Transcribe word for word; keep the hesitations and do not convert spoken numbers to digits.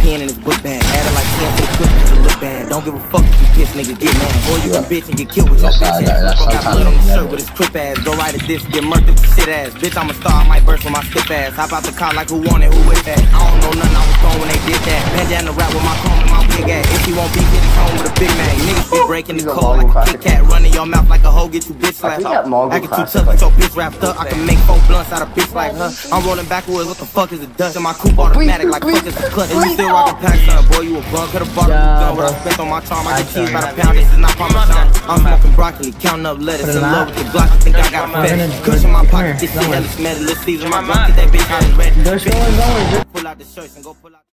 pen in his book bag. Added like ten to the clip to look bad. Don't give a fuck if you piss, nigga, get mad. Or you a bitch and get killed with your bitch ass. Got blood on the shirt with his crip ass. Go right at this, get murked with your shit ass. Bitch, I'm a star, I might burst with my stiff ass. Hop out the car like who want it, who with that? I don't know nothing, I was gone when they did that. Bandana rap with my comb and my big ass. If he won't be, hit his home with a Big Mac. Niggas be breaking the code like a Kit Kat. Running your mouth like a hoe, get you bitch slapped. I get too tough, get your bitch wrapped up. I can make four blunts out of bitch like her. I'm rolling backwards, what the fuck is the dust? In my coupe automatic like fuck is the clutch. And you still rockin' pack, son, boy, you a bug. Could've bought a gun, what I spent on my charm. I get cheese by the pound, this is not Parmesan. I'm smoking broccoli, counting up lettuce. In love with the Glock, I think I got a fetish. Cushion my pocket, this shit hella smelly. Let's season my blunt, get that bitch out of red. Pull out the shirts and go pull out.